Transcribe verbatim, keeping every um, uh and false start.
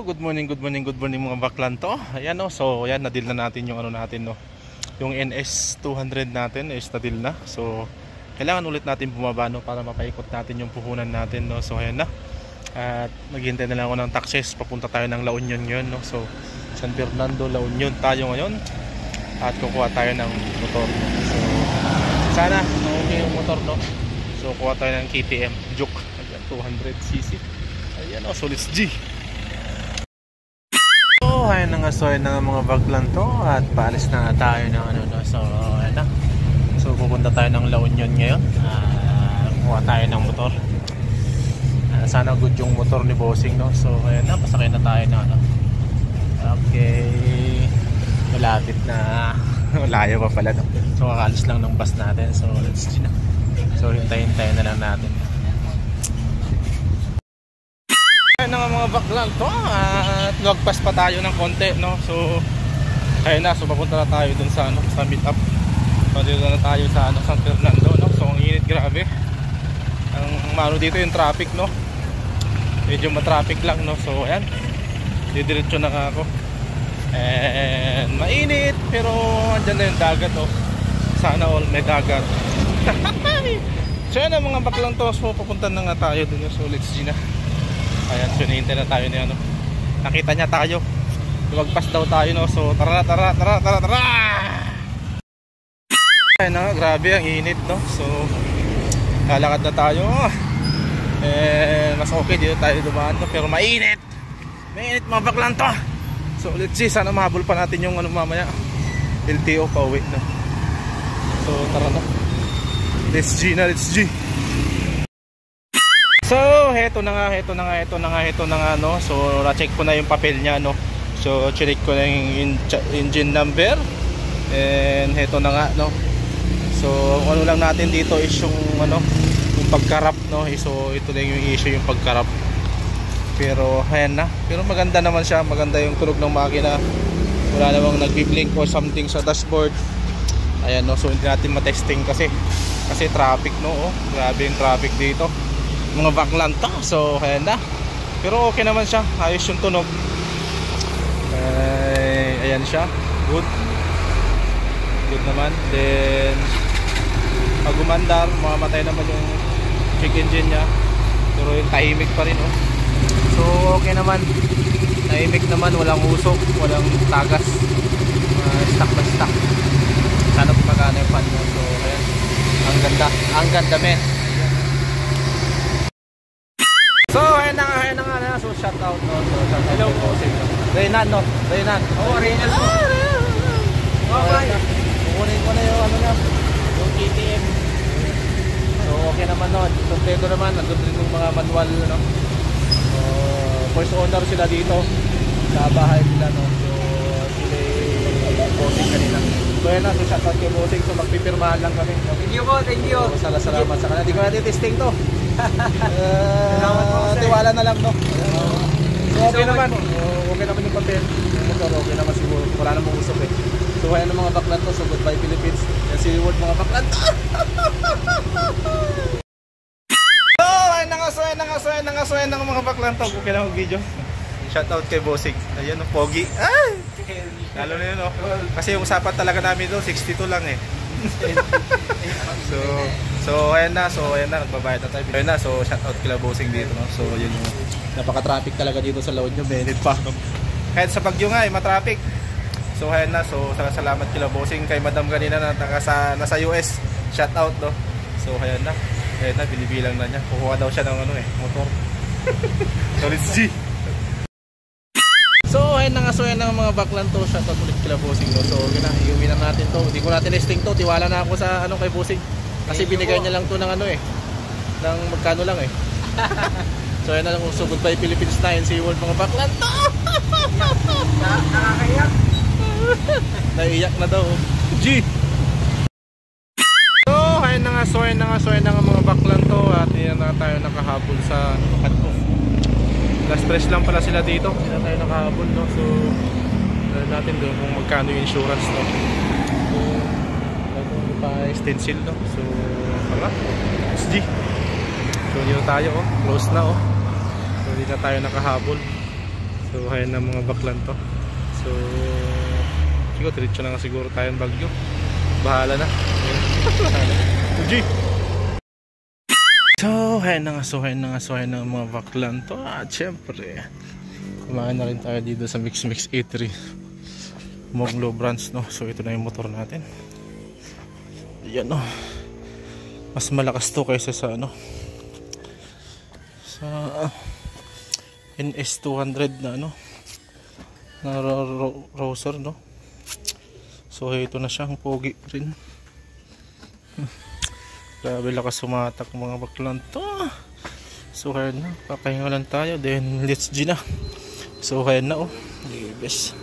good morning, good morning, good morning mga baklan to. Ayan o, so ayan, na-deal na natin yung ano natin no. Yung N S two hundred natin is na-deal na. So kailangan ulit natin bumaba no para mapaikot natin yung puhunan natin no. So ayan na. At maghihintay na lang ako ng taxis. Papunta tayo ng La Union yun no. So San Fernando, La Union tayo ngayon. At kukuha tayo ng motor no. So sana okay yung motor no. So kuha tayo ng K T M Juke. Ayan, two hundred c c. Ayan o, so let's G. Ayan na nga, so ayan na nga mga baklan to. At paalis na nga tayo ng ano no. So ayan na. So pupunta tayo ng La Union ngayon. uh, Kuha tayo ng motor. uh, Sana good yung motor ni Bossing no. So ayan na, pasakay na tayo na ano. Okay, malapit na. Layo pa pala no. So kakalis lang ng bus natin. So let's see na. So hintayin-hintayin na lang natin. Ayan na nga mga baklan to. At lagpas pa tayo ng konti no. So ayun na, so papunta na tayo dun sa ano, sa meet up. So dito na tayo sa ano, San Fernando no. So ang init, grabe. Ang mano dito yung traffic no. Medyo ma-traffic lang no. So ayan, didiretso na nga ako. And mainit, pero andyan na yung dagat oh. Sana all may dagat. So ayan na mga baklan to. So papunta na nga tayo dun. So let's see na. Ayan, so hinihintay na tayo ni ano. Nakita niya tayo. Lumagpas daw tayo no. So tara tara tara tara tara. Ayan na, grabe ang init no. So lalakad na tayo. Eh mas okay dito tayo dumaan no. Pero mainit. Mainit mga baklan to. So let's see, sana mahabol pa natin yung ano mamaya. L T O pa uwi no. So tara na. Let's G na, let's G. So heto na nga, heto na nga, heto na nga, heto na nga no. So na-check ko na yung papel niya no. So check ko na yung engine number. And heto na nga no. So ano lang natin dito is yung ano, yung pagkarap no. So ito lang yung issue, yung pagkarap. Pero ayan na. Pero maganda naman siya, maganda yung tunog ng makina. Wala namang nagbi-blink or something sa dashboard. Ayan no, so hindi natin matesting kasi kasi traffic no. Oh, grabe yung traffic dito. Mga baklan to. So ayan na. Pero okay naman siya, ayos yung tunog. Ay, ayan siya, good. Good naman. Then pag umandar, mamamatay naman yung check engine nya. Pero yung tahimik pa rin oh. So okay naman. Tahimik naman, walang usok, walang tagas. uh, Stock na stock. Sana pagkakana yung pan mo. So ayan, ang ganda, ang ganda men. So ayan na nga, ayan na nga na. So shout out no. So shout out. Hello po. Reynan no. Reynan. Oh, Reynan po. Okay. Kukunin ko na yung ano na, yung K T M. So okay naman no. Kompleto naman. Nandun din yung mga manual no. So first owner sila dito sa bahay nila no. So sila Bossing kanina. So ayan na. So shout out kay Bossing. So magpipirmahan lang kami. Thank you po. Thank you. So salamat sa kanila. Di ko natin testing to. Uh, tiwala na lang no. Uh, so okay naman. Uh, okay naman yung papel. Yung motor okay naman siguro. Wala namang usok eh. So ayan ang mga baklan to. So goodbye Philippines. Yan si Reward mga baklan to. So ayan na nga, so ayan na nga, so ayan na nga, so ayan na nga mga baklan to. Okay na mag-video. Shout out kay Bossing. Ayan o, pogi. Ay! Lalo na yun o. Kasi yung usapan talaga namin doon sixty-two lang eh. So So ayan na, so ayan na, nagbabayad na tayo. Ayan na, so shout out kila Bossing dito no. So yun yung napaka-traffic talaga dito sa La Union, benefit pa. Kahit sa Bagyo nga eh, ma-traffic. So ayan na, so salamat kila Bossing, kay Madam kanina na nasa, nasa U S. Shout out no. So ayan na. Ayan na, binibilang na niya. Kukuha daw siya ng ano eh, motor. So let's see. So ayan na nga, so ayan na mga baklan to. Shout out ulit kila Bossing no. So okay na, iuwi na natin to. Hindi ko natin testing to, tiwala na ako sa ano kay Bossing. Kasi binigay niya lang to ng ano eh, ng magkano lang eh. So ayan na lang, so goodbye Philippines na and see you world mga baklan to. Nakakaiyak. Naiiyak na daw. G. So ayan na nga, so ayan na nga, so ayan na nga mga baklan to. At yan na tayo nakahabol sa cut-off. Last stress lang pala sila dito. Hindi na tayo nakahabol no. So alam natin doon kung magkano yung insurance no. So pa stencil no. So tara, S G. So dito tayo oh, close na oh. So dito tayo nakahabol. So ayan na mga baklan to. So siguro diretso na nga siguro tayong Baguio. Bahala na. G. So ayan na nga, so ayan na nga, so ayan na mga baklan to. At syempre kumain na rin tayo dito sa Mix Mix Eatery Moglo branch, no. So ito na yung motor natin. Ayan, no. Mas malakas to kaysa sa ano, sa uh, N S two hundred na ano, na Roser, no. So ito na siya, ang pogi rin. Grabe lakas sumatak mga baklan to. So kaya na, papahinga lang tayo, then let's G na. So kaya na, oh, yes.